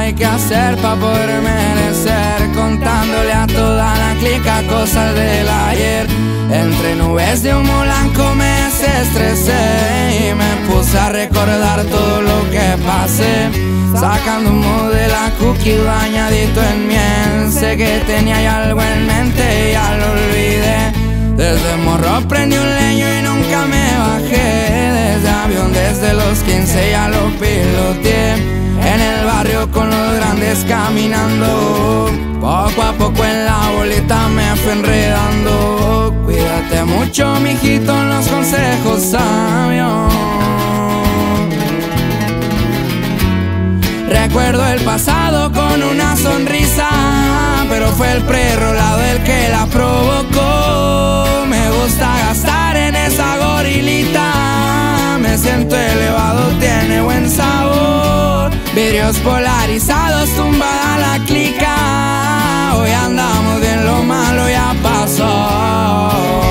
hay que hacer para poder merecer? Contándole a toda la clica cosas del ayer. Entre nubes de humo blanco me desestresé y me puse a recordar todo lo que pasé. Sacando humo de la cookie bañadito en miel. Sé que tenía ya algo en mente y ya lo olvidé. Desde morro prendí un leño y nunca me bajé. Desde avión desde los 15 ya lo piloteé. En el barrio con los grandes caminando. Poco a poco en la bolita me fui enredando. Cuídate mucho, mijito, en los consejos sabios. Recuerdo el pasado con una sonrisa, pero fue el prerrolado el que la provocó. Me gusta gastar en esa gorilita. Me siento elevado, tiene buen sabor. Vidrios polarizados, tumbada la clica. Hoy andamos bien, lo malo ya pasó.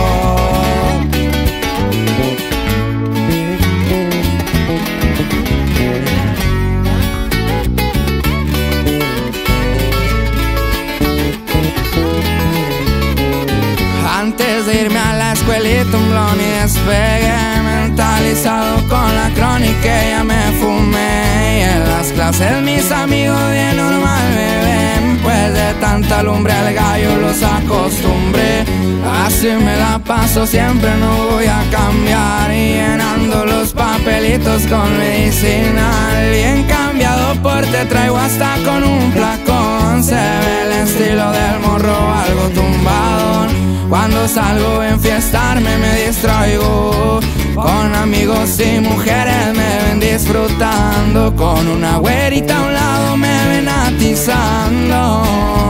Antes de irme a la escuelita un blon y despegué. Mentalizado con la crónica ya me fumé. Y en las clases mis amigos bien normal me ven. Pues de tanta lumbre al gallo los acostumbré. Así me la paso siempre, no voy a cambiar. Y llenando los papelitos con medicinal. Bien cambiado porte traigo hasta con un flacón. Se ve el estilo del morro algo tumbado. Cuando salgo a enfiestarme me distraigo. Con amigos y mujeres me ven disfrutando. Con una güerita a un lado me ven atizando.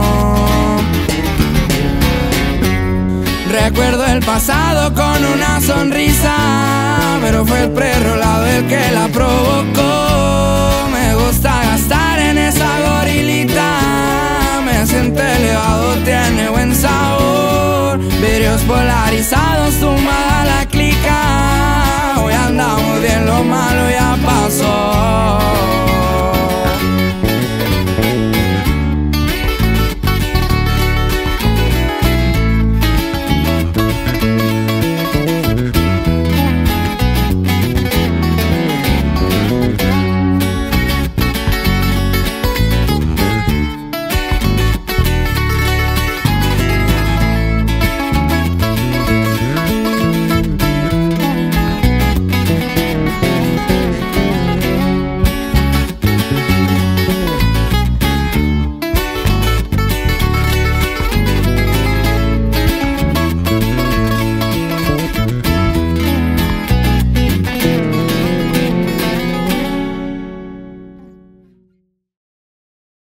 Recuerdo el pasado con una sonrisa, pero fue el prerrolado el que la provocó. Me gusta gastar en esa gorilita. Me siento elevado, tiene buen sabor. Vidrios polarizados, tumbados